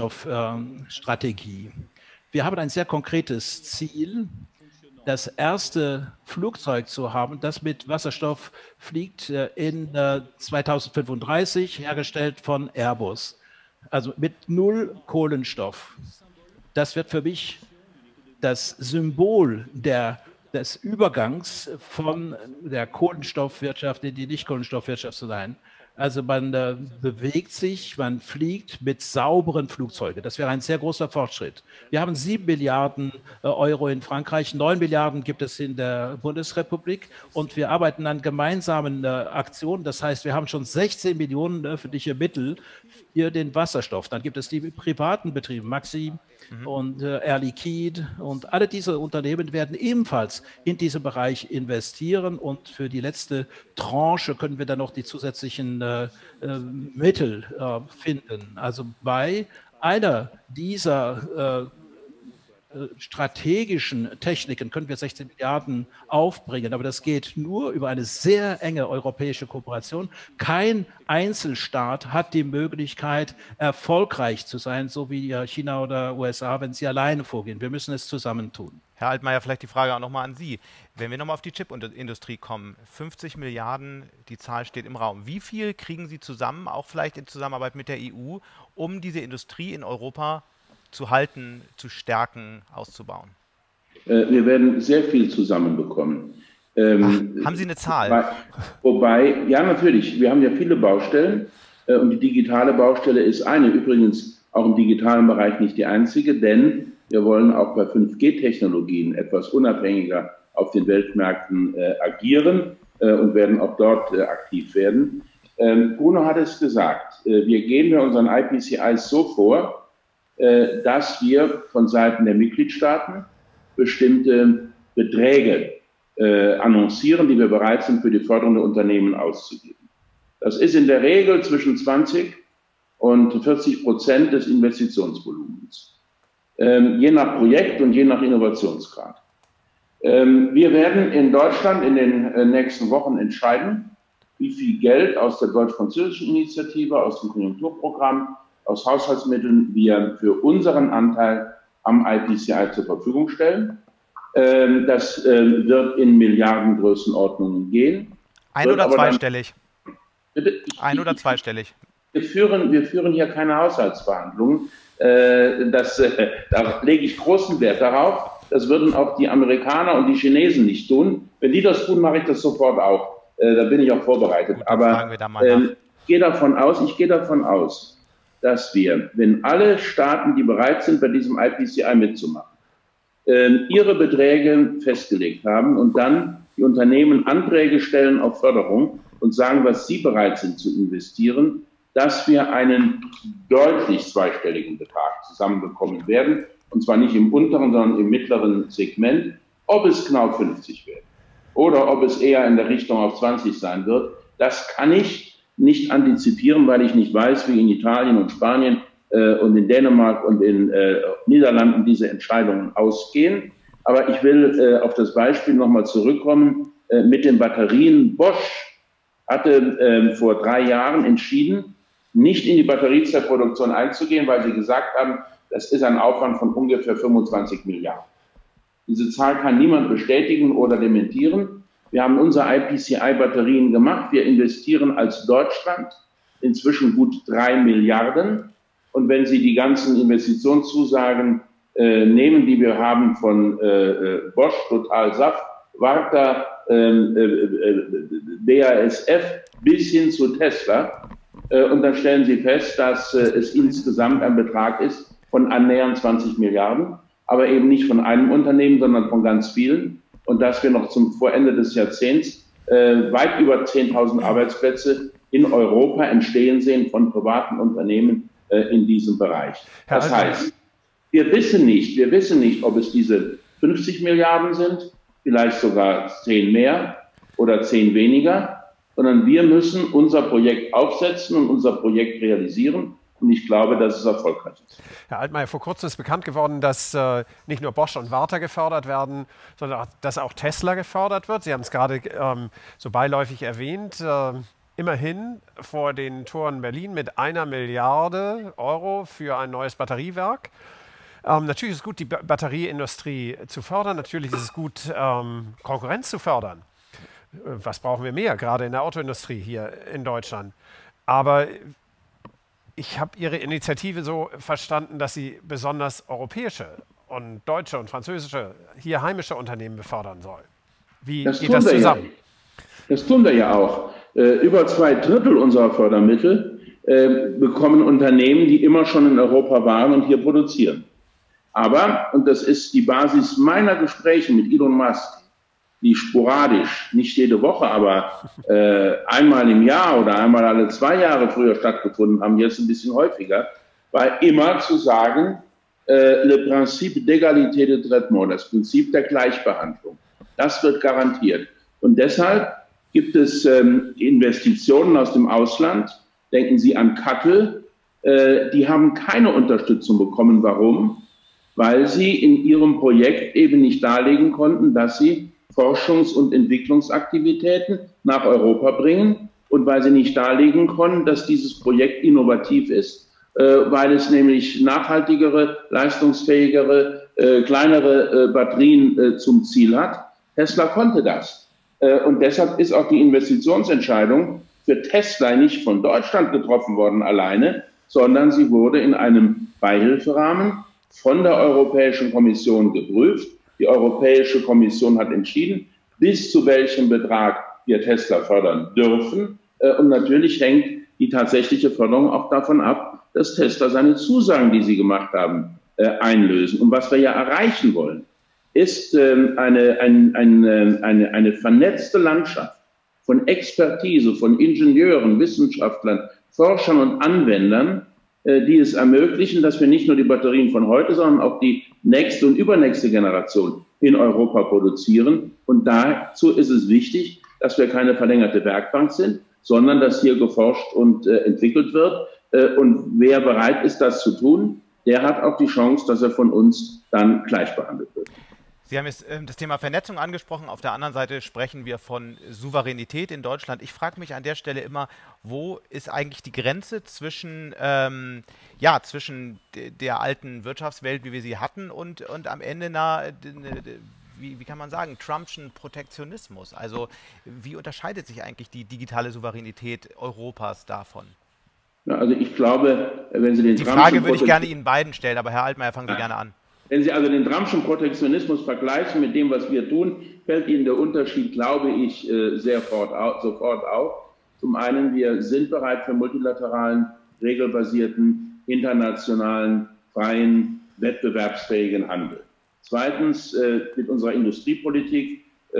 Wasserstoffstrategie. Wir haben ein sehr konkretes Ziel, das erste Flugzeug zu haben, das mit Wasserstoff fliegt in zweitausendfünfunddreißig, hergestellt von Airbus. Also mit null Kohlenstoff. Das wird für mich das Symbol der, des Übergangs von der Kohlenstoffwirtschaft in die Nicht-Kohlenstoffwirtschaft zu sein. Also man äh, bewegt sich, man fliegt mit sauberen Flugzeugen. Das wäre ein sehr großer Fortschritt. Wir haben sieben Milliarden äh, Euro in Frankreich, neun Milliarden gibt es in der Bundesrepublik und wir arbeiten an gemeinsamen äh, Aktionen. Das heißt, wir haben schon sechzehn Millionen öffentliche Mittel für den Wasserstoff. Dann gibt es die privaten Betriebe, Maxim mhm. und äh, Air Liquide und alle diese Unternehmen werden ebenfalls in diesen Bereich investieren und für die letzte Tranche können wir dann noch die zusätzlichen äh, äh, Mittel äh, finden. Also bei einer dieser äh, strategischen Techniken können wir sechzehn Milliarden aufbringen, aber das geht nur über eine sehr enge europäische Kooperation. Kein Einzelstaat hat die Möglichkeit, erfolgreich zu sein, so wie China oder U S A, wenn sie alleine vorgehen. Wir müssen es zusammen tun.
Herr Altmaier, vielleicht die Frage auch nochmal an Sie. Wenn wir nochmal auf die Chipindustrie kommen, fünfzig Milliarden, die Zahl steht im Raum. Wie viel kriegen Sie zusammen, auch vielleicht in Zusammenarbeit mit der E U, um diese Industrie in Europa zu halten, zu stärken, auszubauen?
Äh, wir werden sehr viel zusammenbekommen.
Ähm, Ach, haben Sie eine Zahl?
Wobei, wobei, ja natürlich, wir haben ja viele Baustellen äh, und die digitale Baustelle ist eine, übrigens auch im digitalen Bereich nicht die einzige, denn wir wollen auch bei fünf G Technologien etwas unabhängiger auf den Weltmärkten äh, agieren äh, und werden auch dort äh, aktiv werden. Ähm, Bruno hat es gesagt, äh, wir gehen bei unseren I P C Is so vor, dass wir von Seiten der Mitgliedstaaten bestimmte Beträge äh, annoncieren, die wir bereit sind, für die Förderung der Unternehmen auszugeben. Das ist in der Regel zwischen zwanzig und vierzig Prozent des Investitionsvolumens, ähm, je nach Projekt und je nach Innovationsgrad. Ähm, wir werden in Deutschland in den äh, nächsten Wochen entscheiden, wie viel Geld aus der deutsch-französischen Initiative, aus dem Konjunkturprogramm, aus Haushaltsmitteln wir für unseren Anteil am I P C I zur Verfügung stellen. Ähm, das äh, wird in Milliardengrößenordnungen gehen.
Ein- oder zweistellig?
Dann, bitte? Ich,
Ein- oder zweistellig?
Wir führen, wir führen hier keine Haushaltsverhandlungen. Äh, das, äh, da lege ich großen Wert darauf. Das würden auch die Amerikaner und die Chinesen nicht tun. Wenn die das tun, mache ich das sofort auch. Äh, da bin ich auch vorbereitet.
Gut,
aber äh, gehe davon aus, ich gehe davon aus, dass wir, wenn alle Staaten, die bereit sind, bei diesem I P C I mitzumachen, äh, ihre Beträge festgelegt haben und dann die Unternehmen Anträge stellen auf Förderung und sagen, was sie bereit sind zu investieren, dass wir einen deutlich zweistelligen Betrag zusammenbekommen werden. Und zwar nicht im unteren, sondern im mittleren Segment. Ob es genau fünfzig wird oder ob es eher in der Richtung auf zwanzig sein wird, das kann ich nicht antizipieren, weil ich nicht weiß, wie in Italien und Spanien äh, und in Dänemark und in äh, Niederlanden diese Entscheidungen ausgehen. Aber ich will äh, auf das Beispiel nochmal zurückkommen äh, mit den Batterien. Bosch hatte äh, vor drei Jahren entschieden, nicht in die Batteriezellproduktion einzugehen, weil sie gesagt haben, das ist ein Aufwand von ungefähr fünfundzwanzig Milliarden. Diese Zahl kann niemand bestätigen oder dementieren. Wir haben unsere I P C I-Batterien gemacht. Wir investieren als Deutschland inzwischen gut drei Milliarden. Und wenn Sie die ganzen Investitionszusagen äh, nehmen, die wir haben von äh, Bosch, Total, Saft, Warta, ähm, äh, B A S F bis hin zu Tesla. Äh, und dann stellen Sie fest, dass äh, es insgesamt ein Betrag ist von annähernd zwanzig Milliarden, aber eben nicht von einem Unternehmen, sondern von ganz vielen. Und dass wir noch zum vor Ende des Jahrzehnts äh, weit über zehntausend Arbeitsplätze in Europa entstehen sehen von privaten Unternehmen äh, in diesem Bereich. Das heißt, wir wissen nicht, wir wissen nicht, ob es diese fünfzig Milliarden sind, vielleicht sogar zehn mehr oder zehn weniger, sondern wir müssen unser Projekt aufsetzen und unser Projekt realisieren. Und ich glaube, dass es erfolgreich ist.
Herr Altmaier, vor kurzem ist bekannt geworden, dass äh, nicht nur Bosch und Warta gefördert werden, sondern auch, dass auch Tesla gefördert wird. Sie haben es gerade ähm, so beiläufig erwähnt. Äh, immerhin vor den Toren Berlin mit einer Milliarde Euro für ein neues Batteriewerk. Ähm, natürlich ist es gut, die ba Batterieindustrie zu fördern. Natürlich ist es gut, ähm, Konkurrenz zu fördern. Was brauchen wir mehr, gerade in der Autoindustrie hier in Deutschland? Aber ich habe Ihre Initiative so verstanden, dass Sie besonders europäische und deutsche und französische, hier heimische Unternehmen befördern soll. Wie
das
geht das zusammen?
Ja. Das tun wir ja auch. Äh, über zwei Drittel unserer Fördermittel äh, bekommen Unternehmen, die immer schon in Europa waren und hier produzieren. Aber, und das ist die Basis meiner Gespräche mit Elon Musk, die sporadisch, nicht jede Woche, aber äh, einmal im Jahr oder einmal alle zwei Jahre früher stattgefunden haben, jetzt ein bisschen häufiger, war immer zu sagen, äh, le principe d'égalité de traitement, das Prinzip der Gleichbehandlung. Das wird garantiert. Und deshalb gibt es ähm, Investitionen aus dem Ausland. Denken Sie an Cuttle. Äh, die haben keine Unterstützung bekommen. Warum? Weil sie in ihrem Projekt eben nicht darlegen konnten, dass sie Forschungs- und Entwicklungsaktivitäten nach Europa bringen und weil sie nicht darlegen konnten, dass dieses Projekt innovativ ist, äh, weil es nämlich nachhaltigere, leistungsfähigere, äh, kleinere äh, Batterien äh, zum Ziel hat. Tesla konnte das. Äh, und deshalb ist auch die Investitionsentscheidung für Tesla nicht von Deutschland getroffen worden alleine, sondern sie wurde in einem Beihilferahmen von der Europäischen Kommission geprüft. Die Europäische Kommission hat entschieden, bis zu welchem Betrag wir Tesla fördern dürfen. Und natürlich hängt die tatsächliche Förderung auch davon ab, dass Tesla seine Zusagen, die sie gemacht haben, einlösen. Und was wir ja erreichen wollen, ist eine, eine, eine, eine, eine vernetzte Landschaft von Expertise, von Ingenieuren, Wissenschaftlern, Forschern und Anwendern, die es ermöglichen, dass wir nicht nur die Batterien von heute, sondern auch die nächste und übernächste Generation in Europa produzieren. Und dazu ist es wichtig, dass wir keine verlängerte Werkbank sind, sondern dass hier geforscht und äh, entwickelt wird. Äh, und wer bereit ist, das zu tun, der hat auch die Chance, dass er von uns dann gleich behandelt wird.
Sie haben jetzt äh, das Thema Vernetzung angesprochen. Auf der anderen Seite sprechen wir von Souveränität in Deutschland. Ich frage mich an der Stelle immer, wo ist eigentlich die Grenze zwischen, ähm, ja, zwischen der alten Wirtschaftswelt, wie wir sie hatten, und, und am Ende einer, wie, wie kann man sagen, Trumpschen Protektionismus? Also wie unterscheidet sich eigentlich die digitale Souveränität Europas davon?
Ja, also ich glaube, wenn Sie den
Die Frage würde ich gerne Ihnen beiden stellen, aber Herr Altmaier, fangen Sie ja. gerne an.
Wenn Sie also den Trumpschen Protektionismus vergleichen mit dem, was wir tun, fällt Ihnen der Unterschied, glaube ich, sehr sofort auf. Zum einen, wir sind bereit für multilateralen, regelbasierten, internationalen, freien, wettbewerbsfähigen Handel. Zweitens, mit unserer Industriepolitik,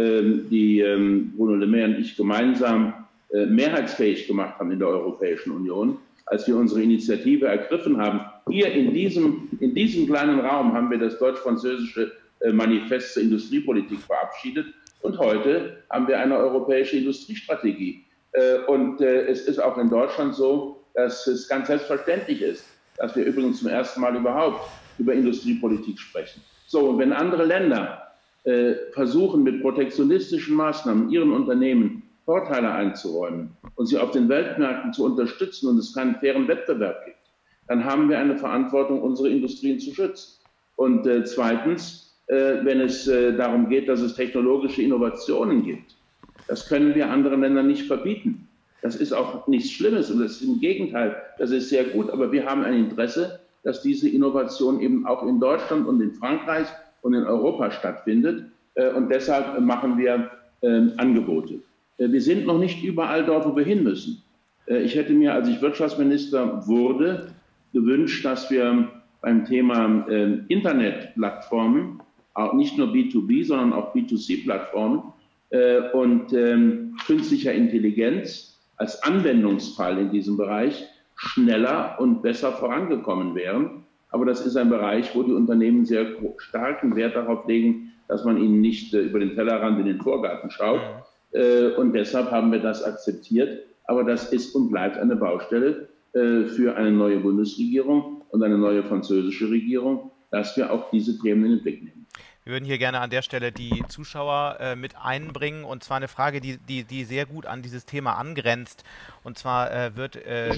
die Bruno Le Maire und ich gemeinsam mehrheitsfähig gemacht haben in der Europäischen Union, als wir unsere Initiative ergriffen haben. Hier in diesem, in diesem kleinen Raum haben wir das deutsch-französische Manifest zur Industriepolitik verabschiedet und heute haben wir eine europäische Industriestrategie. Und es ist auch in Deutschland so, dass es ganz selbstverständlich ist, dass wir übrigens zum ersten Mal überhaupt über Industriepolitik sprechen. So, und wenn andere Länder versuchen, mit protektionistischen Maßnahmen ihren Unternehmen Vorteile einzuräumen und sie auf den Weltmärkten zu unterstützen und es keinen fairen Wettbewerb gibt, dann haben wir eine Verantwortung, unsere Industrien zu schützen. Und äh, zweitens, äh, wenn es äh, darum geht, dass es technologische Innovationen gibt, das können wir anderen Ländern nicht verbieten. Das ist auch nichts Schlimmes und das ist im Gegenteil, das ist sehr gut, aber wir haben ein Interesse, dass diese Innovation eben auch in Deutschland und in Frankreich und in Europa stattfindet. Äh, und deshalb machen wir äh, Angebote. Äh, wir sind noch nicht überall dort, wo wir hin müssen. Äh, ich hätte mir, als ich Wirtschaftsminister wurde, gewünscht, dass wir beim Thema äh, Internetplattformen, auch nicht nur B zwei B, sondern auch B zwei C-Plattformen äh, und äh, künstlicher Intelligenz als Anwendungsfall in diesem Bereich schneller und besser vorangekommen wären. Aber das ist ein Bereich, wo die Unternehmen sehr starken Wert darauf legen, dass man ihnen nicht äh, über den Tellerrand in den Vorgarten schaut. Äh, und deshalb haben wir das akzeptiert. Aber das ist und bleibt eine Baustelle äh, für eine neue Bundesregierung und eine neue französische Regierung, dass wir auch diese Themen in den Blick nehmen.
Wir würden hier gerne an der Stelle die Zuschauer äh, mit einbringen, und zwar eine Frage, die, die, die sehr gut an dieses Thema angrenzt. Und zwar äh, wird... Äh,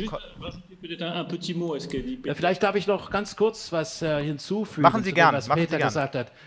ja, vielleicht darf ich noch ganz kurz was äh, hinzufügen.
Machen Sie gern,
was
machen
Peter
Sie gern.
gesagt hat.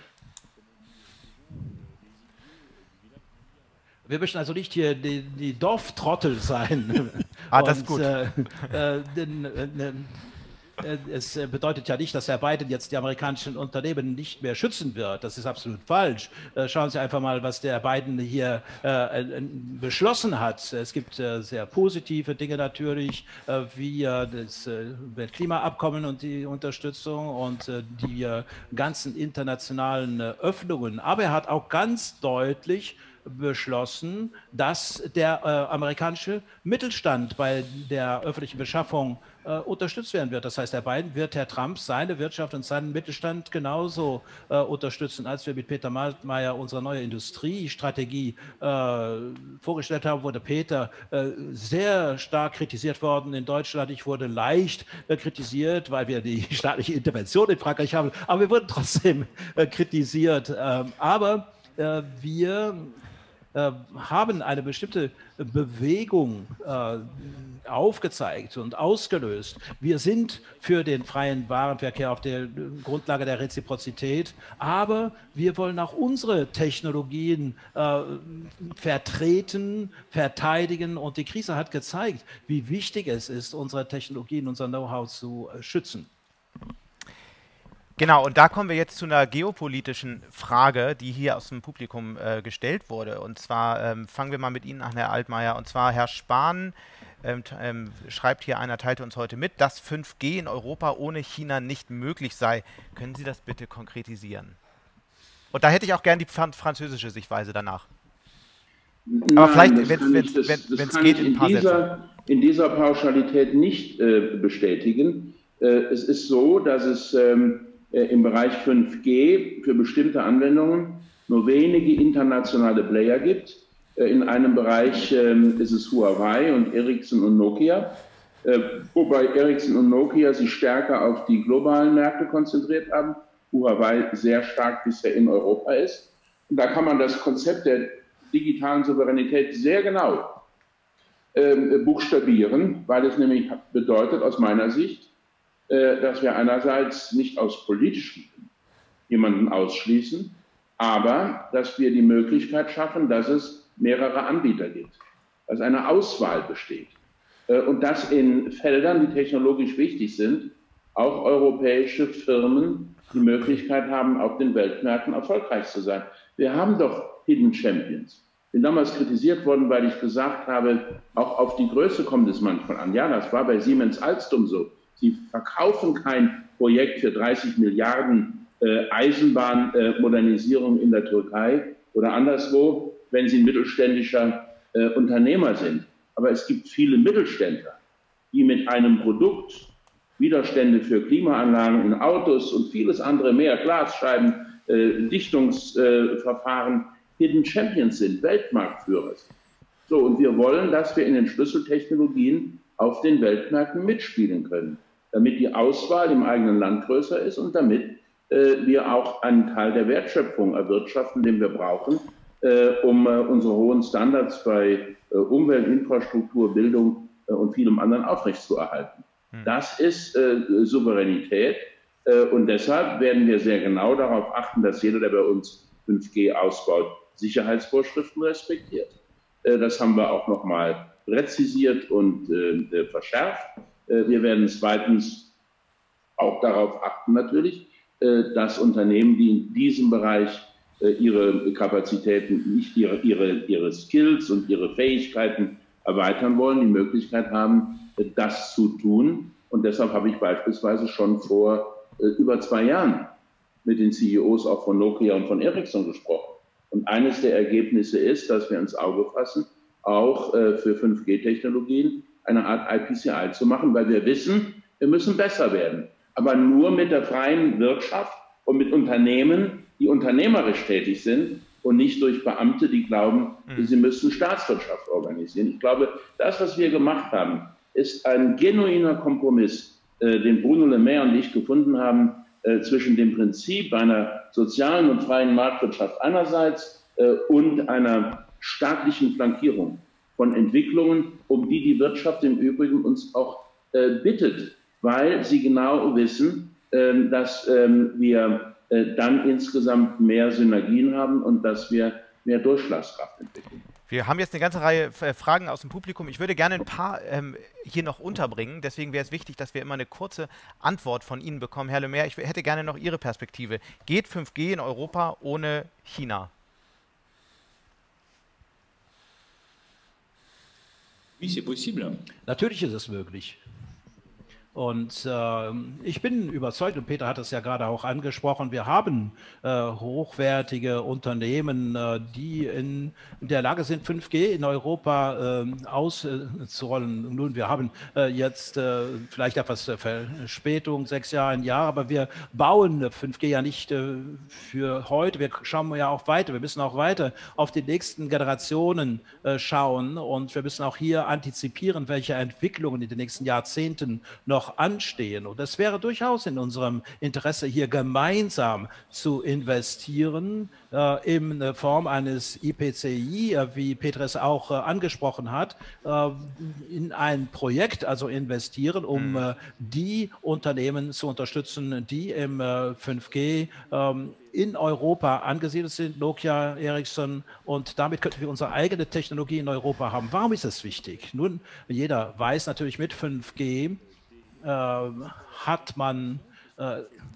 Wir möchten also nicht hier die, die Dorftrottel sein.
Ah, das
und,
ist gut.
Äh, äh, denn, äh, Es bedeutet ja nicht, dass Herr Biden jetzt die amerikanischen Unternehmen nicht mehr schützen wird. Das ist absolut falsch. Schauen Sie einfach mal, was der Biden hier äh, beschlossen hat. Es gibt äh, sehr positive Dinge natürlich, äh, wie äh, das äh, Weltklimaabkommen und die Unterstützung und äh, die äh, ganzen internationalen äh, Öffnungen. Aber er hat auch ganz deutlich beschlossen, dass der äh, amerikanische Mittelstand bei der öffentlichen Beschaffung äh, unterstützt werden wird. Das heißt, Herr Biden wird Herr Trump seine Wirtschaft und seinen Mittelstand genauso äh, unterstützen. Als wir mit Peter Altmaier unsere neue Industriestrategie äh, vorgestellt haben, wurde Peter äh, sehr stark kritisiert worden in Deutschland. Ich wurde leicht äh, kritisiert, weil wir die staatliche Intervention in Frankreich haben. Aber wir wurden trotzdem äh, kritisiert. Ähm, aber äh, wir Äh, haben eine bestimmte Bewegung äh, aufgezeigt und ausgelöst. Wir sind für den freien Warenverkehr auf der Grundlage der Reziprozität, aber wir wollen auch unsere Technologien äh, vertreten, verteidigen, und die Krise hat gezeigt, wie wichtig es ist, unsere Technologien, unser Know-how zu äh, schützen.
Genau, und da kommen wir jetzt zu einer geopolitischen Frage, die hier aus dem Publikum äh, gestellt wurde. Und zwar ähm, fangen wir mal mit Ihnen an, Herr Altmaier. Und zwar Herr Spahn ähm, ähm, schreibt hier, einer teilte uns heute mit, dass fünf G in Europa ohne China nicht möglich sei. Können Sie das bitte konkretisieren? Und da hätte ich auch gern die französische Sichtweise danach.
Nein,
aber vielleicht,
wenn es geht, in, in, dieser, in dieser Pauschalität nicht äh, bestätigen. Äh, es ist so, dass es ähm, im Bereich fünf G für bestimmte Anwendungen nur wenige internationale Player gibt. In einem Bereich ist es Huawei und Ericsson und Nokia, wobei Ericsson und Nokia sich stärker auf die globalen Märkte konzentriert haben, Huawei sehr stark bisher in Europa ist. Und da kann man das Konzept der digitalen Souveränität sehr genau buchstabieren, weil es nämlich bedeutet aus meiner Sicht, dass wir einerseits nicht aus politischen Gründen jemanden ausschließen, aber dass wir die Möglichkeit schaffen, dass es mehrere Anbieter gibt, dass eine Auswahl besteht und dass in Feldern, die technologisch wichtig sind, auch europäische Firmen die Möglichkeit haben, auf den Weltmärkten erfolgreich zu sein. Wir haben doch Hidden Champions. Ich bin damals kritisiert worden, weil ich gesagt habe, auch auf die Größe kommt es manchmal an. Ja, das war bei Siemens Alstom so. Sie verkaufen kein Projekt für dreißig Milliarden äh, Eisenbahnmodernisierung äh, in der Türkei oder anderswo, wenn sie ein mittelständischer äh, Unternehmer sind. Aber es gibt viele Mittelständler, die mit einem Produkt Widerstände für Klimaanlagen in Autos und vieles andere mehr, Glasscheiben, äh, Dichtungsverfahren, äh, Hidden Champions sind, Weltmarktführer. So, und wir wollen, dass wir in den Schlüsseltechnologien auf den Weltmärkten mitspielen können, damit die Auswahl im eigenen Land größer ist und damit äh, wir auch einen Teil der Wertschöpfung erwirtschaften, den wir brauchen, äh, um äh, unsere hohen Standards bei äh, Umwelt, Infrastruktur, Bildung äh, und vielem anderen aufrechtzuerhalten. Hm. Das ist äh, Souveränität äh, und deshalb werden wir sehr genau darauf achten, dass jeder, der bei uns fünf G ausbaut, Sicherheitsvorschriften respektiert. Äh, das haben wir auch nochmal präzisiert und äh, verschärft. Äh, wir werden zweitens auch darauf achten natürlich, äh, dass Unternehmen, die in diesem Bereich ihre Kapazitäten, nicht ihre, ihre, ihre Skills und ihre Fähigkeiten erweitern wollen, die Möglichkeit haben, das zu tun. Und deshalb habe ich beispielsweise schon vor äh, über zwei Jahren mit den C E Os auch von Nokia und von Ericsson gesprochen. Und eines der Ergebnisse ist, dass wir ins Auge fassen, auch äh, für fünf G-Technologien eine Art I P C I zu machen, weil wir wissen, wir müssen besser werden. Aber nur mit der freien Wirtschaft und mit Unternehmen, die unternehmerisch tätig sind und nicht durch Beamte, die glauben, mhm. sie müssen Staatswirtschaft organisieren. Ich glaube, das, was wir gemacht haben, ist ein genuiner Kompromiss, äh, den Bruno Le Maire und ich gefunden haben, äh, zwischen dem Prinzip einer sozialen und freien Marktwirtschaft einerseits äh, und einer staatlichen Flankierung von Entwicklungen, um die die Wirtschaft im Übrigen uns auch äh, bittet, weil sie genau wissen, äh, dass äh, wir äh, dann insgesamt mehr Synergien haben und dass wir mehr Durchschlagskraft entwickeln.
Wir haben jetzt eine ganze Reihe äh, Fragen aus dem Publikum. Ich würde gerne ein paar ähm, hier noch unterbringen. Deswegen wäre es wichtig, dass wir immer eine kurze Antwort von Ihnen bekommen. Herr Le Maire, ich hätte gerne noch Ihre Perspektive. Geht fünf G in Europa ohne China?
Natürlich ist es möglich. Und äh, ich bin überzeugt, und Peter hat es ja gerade auch angesprochen, wir haben äh, hochwertige Unternehmen, äh, die in der Lage sind, fünf G in Europa äh, auszurollen. Nun, wir haben äh, jetzt äh, vielleicht etwas Verspätung, sechs Jahre, ein Jahr, aber wir bauen fünf G ja nicht äh, für heute. Wir schauen ja auch weiter. Wir müssen auch weiter auf die nächsten Generationen äh, schauen und wir müssen auch hier antizipieren, welche Entwicklungen in den nächsten Jahrzehnten noch anstehen. Und es wäre durchaus in unserem Interesse, hier gemeinsam zu investieren, äh, in Form eines I P C I, äh, wie Peter es auch äh, angesprochen hat, äh, in ein Projekt, also investieren, um äh, die Unternehmen zu unterstützen, die im äh, fünf G ähm, in Europa angesiedelt sind, Nokia, Ericsson, und damit könnten wir unsere eigene Technologie in Europa haben. Warum ist das wichtig? Nun, jeder weiß natürlich, mit fünf G äh, hat man äh,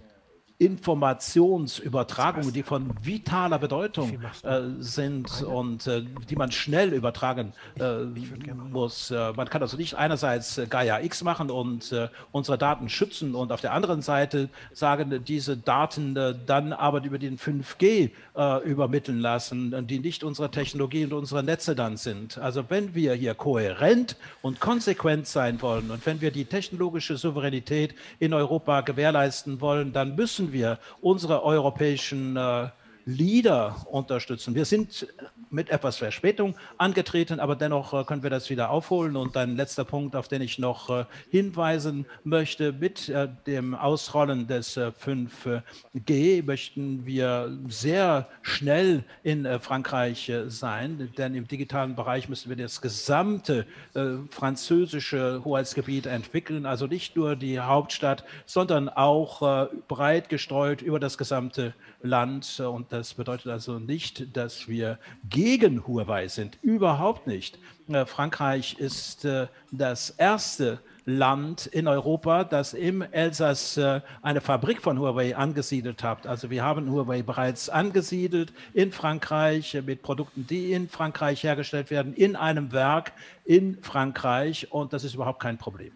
Informationsübertragungen, die von vitaler Bedeutung äh, sind und äh, die man schnell übertragen äh, muss. Äh, man kann also nicht einerseits äh, Gaia X machen und äh, unsere Daten schützen und auf der anderen Seite sagen, diese Daten äh, dann aber über den fünf G äh, übermitteln lassen, die nicht unsere Technologie und unsere Netze dann sind. Also wenn wir hier kohärent und konsequent sein wollen und wenn wir die technologische Souveränität in Europa gewährleisten wollen, dann müssen wir unsere europäischen äh, Leader unterstützen. Wir sind mit etwas Verspätung angetreten, aber dennoch äh, können wir das wieder aufholen. Und ein letzter Punkt, auf den ich noch äh, hinweisen möchte, mit äh, dem Ausrollen des äh, fünf G möchten wir sehr schnell in äh, Frankreich äh, sein, denn im digitalen Bereich müssen wir das gesamte äh, französische Hoheitsgebiet entwickeln, also nicht nur die Hauptstadt, sondern auch äh, breit gestreut über das gesamte Land. Und das bedeutet also nicht, dass wir gegen Huawei sind, überhaupt nicht. Äh, Frankreich ist äh, das erste Land in Europa, das im Elsass äh, eine Fabrik von Huawei angesiedelt hat. Also wir haben Huawei bereits angesiedelt in Frankreich äh, mit Produkten, die in Frankreich hergestellt werden, in einem Werk in Frankreich, und das ist überhaupt kein Problem.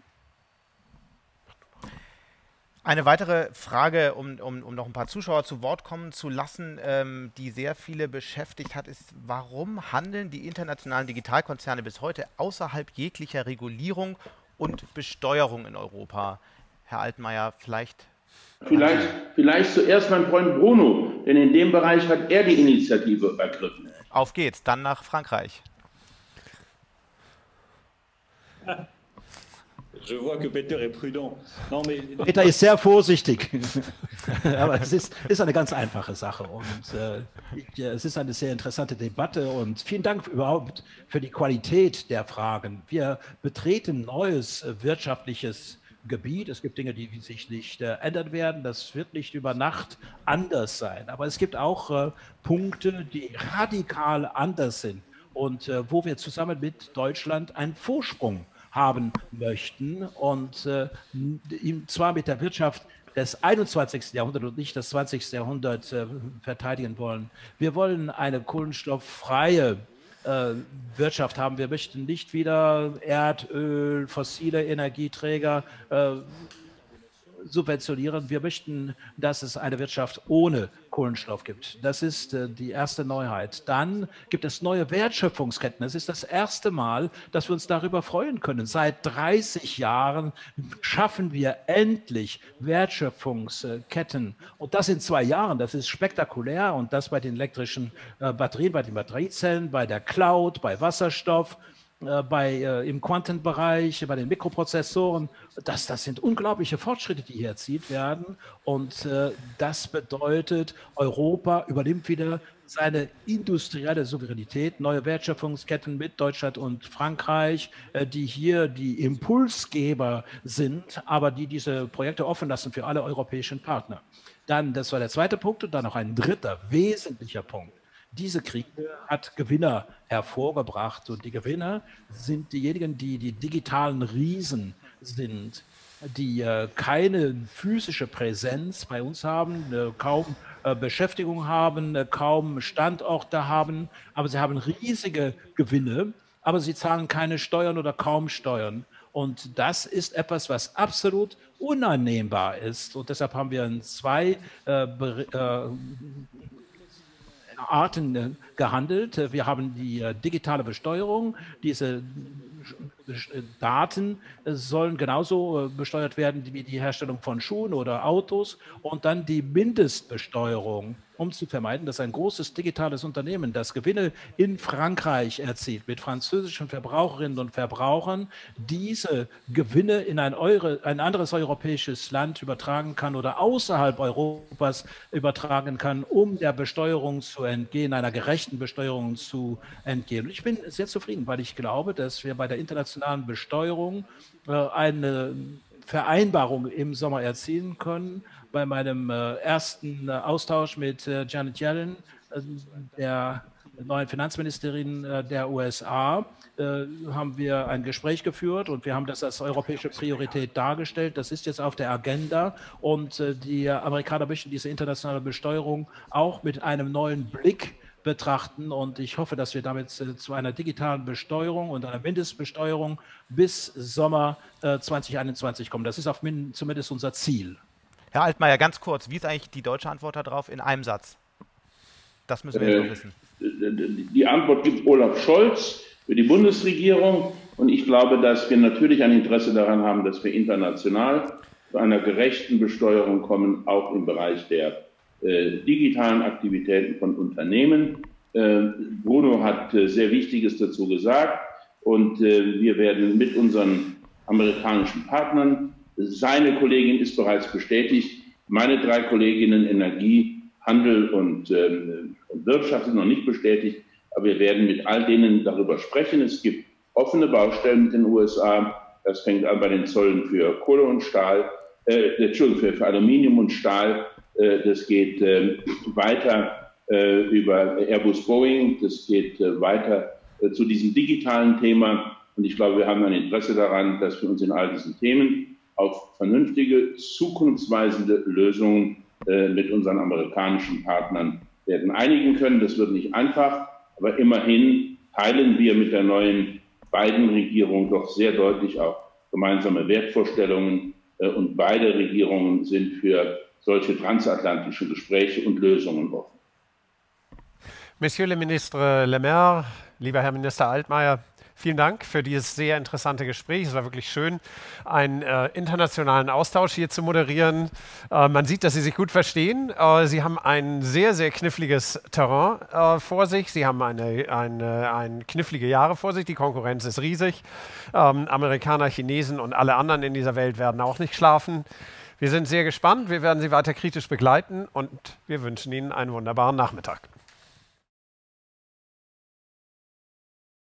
Eine weitere Frage, um, um, um noch ein paar Zuschauer zu Wort kommen zu lassen, ähm, die sehr viele beschäftigt hat, ist, warum handeln die internationalen Digitalkonzerne bis heute außerhalb jeglicher Regulierung und Besteuerung in Europa? Herr Altmaier, vielleicht...
Vielleicht, vielleicht zuerst mein Freund Bruno, denn in dem Bereich hat er die Initiative ergriffen.
Auf geht's, dann nach Frankreich.
Peter ist sehr vorsichtig, aber es ist, ist eine ganz einfache Sache und äh, ich, es ist eine sehr interessante Debatte und vielen Dank überhaupt für die Qualität der Fragen. Wir betreten neues äh, wirtschaftliches Gebiet. Es gibt Dinge, die sich nicht äh, ändern werden. Das wird nicht über Nacht anders sein, aber es gibt auch äh, Punkte, die radikal anders sind und äh, wo wir zusammen mit Deutschland einen Vorsprung haben möchten und äh, ihm zwar mit der Wirtschaft des einundzwanzigsten Jahrhunderts und nicht das zwanzigste Jahrhundert äh, verteidigen wollen. Wir wollen eine kohlenstofffreie äh, Wirtschaft haben. Wir möchten nicht wieder Erdöl, fossile Energieträger äh, subventionieren. Wir möchten, dass es eine Wirtschaft ohne Kohlenstoff gibt. Das ist äh, die erste Neuheit. Dann gibt es neue Wertschöpfungsketten. Es ist das erste Mal, dass wir uns darüber freuen können. Seit dreißig Jahren schaffen wir endlich Wertschöpfungsketten. Und das in zwei Jahren. Das ist spektakulär. Und das bei den elektrischen äh, Batterien, bei den Batteriezellen, bei der Cloud, bei Wasserstoff, Bei, äh, im Quantenbereich, bei den Mikroprozessoren. Das, das sind unglaubliche Fortschritte, die hier erzielt werden. Und äh, das bedeutet, Europa übernimmt wieder seine industrielle Souveränität, neue Wertschöpfungsketten mit Deutschland und Frankreich, äh, die hier die Impulsgeber sind, aber die diese Projekte offen lassen für alle europäischen Partner. Dann, das war der zweite Punkt, und dann noch ein dritter wesentlicher Punkt. Diese Krise hat Gewinner hervorgebracht, und die Gewinner sind diejenigen, die die digitalen Riesen sind, die äh, keine physische Präsenz bei uns haben, äh, kaum äh, Beschäftigung haben, äh, kaum Standorte haben, aber sie haben riesige Gewinne, aber sie zahlen keine Steuern oder kaum Steuern. Und das ist etwas, was absolut unannehmbar ist. Und deshalb haben wir in zwei äh, äh, Arten gehandelt. Wir haben die digitale Besteuerung. Diese Daten sollen genauso besteuert werden wie die Herstellung von Schuhen oder Autos. Und dann die Mindestbesteuerung, um zu vermeiden, dass ein großes digitales Unternehmen, das Gewinne in Frankreich erzielt, mit französischen Verbraucherinnen und Verbrauchern, diese Gewinne in ein, Euro, ein anderes europäisches Land übertragen kann oder außerhalb Europas übertragen kann, um der Besteuerung zu entgehen, einer gerechten Besteuerung zu entgehen. Und ich bin sehr zufrieden, weil ich glaube, dass wir bei der internationalen Besteuerung äh, eine Vereinbarung im Sommer erzielen können. Bei meinem äh, ersten äh, Austausch mit äh, Janet Yellen, äh, der neuen Finanzministerin äh, der U S A, äh, haben wir ein Gespräch geführt, und wir haben das als europäische Priorität dargestellt. Das ist jetzt auf der Agenda, und äh, die Amerikaner möchten diese internationale Besteuerung auch mit einem neuen Blick betrachten, und ich hoffe, dass wir damit äh, zu einer digitalen Besteuerung und einer Mindestbesteuerung bis Sommer äh, zweitausendeinundzwanzig kommen. Das ist auf min- zumindest unser Ziel.
Herr Altmaier, ganz kurz, wie ist eigentlich die deutsche Antwort darauf in einem Satz? Das müssen wir
äh,
jetzt noch wissen.
Die Antwort gibt Olaf Scholz für die Bundesregierung, und ich glaube, dass wir natürlich ein Interesse daran haben, dass wir international zu einer gerechten Besteuerung kommen, auch im Bereich der äh, digitalen Aktivitäten von Unternehmen. Äh, Bruno hat äh, sehr Wichtiges dazu gesagt, und äh, wir werden mit unseren amerikanischen Partnern, seine Kollegin ist bereits bestätigt, meine drei Kolleginnen Energie, Handel und, ähm, und Wirtschaft sind noch nicht bestätigt, aber wir werden mit all denen darüber sprechen. Es gibt offene Baustellen mit den U S A. Das fängt an bei den Zöllen für Kohle und Stahl, äh, Entschuldigung, für, für Aluminium und Stahl. Äh, das geht äh, weiter äh, über Airbus Boeing. Das geht äh, weiter äh, zu diesem digitalen Thema. Und ich glaube, wir haben ein Interesse daran, dass wir uns in all diesen Themen auf vernünftige, zukunftsweisende Lösungen äh, mit unseren amerikanischen Partnern werden einigen können. Das wird nicht einfach, aber immerhin teilen wir mit der neuen Biden-Regierung doch sehr deutlich auch gemeinsame Wertvorstellungen, äh, und beide Regierungen sind für solche transatlantischen Gespräche und Lösungen offen.
Monsieur le Ministre Le Maire, lieber Herr Minister Altmaier, vielen Dank für dieses sehr interessante Gespräch. Es war wirklich schön, einen äh, internationalen Austausch hier zu moderieren. Äh, man sieht, dass Sie sich gut verstehen. Äh, Sie haben ein sehr, sehr kniffliges Terrain äh, vor sich. Sie haben eine, eine, eine knifflige Jahre vor sich. Die Konkurrenz ist riesig. Ähm, Amerikaner, Chinesen und alle anderen in dieser Welt werden auch nicht schlafen. Wir sind sehr gespannt. Wir werden Sie weiter kritisch begleiten, und wir wünschen Ihnen einen wunderbaren Nachmittag.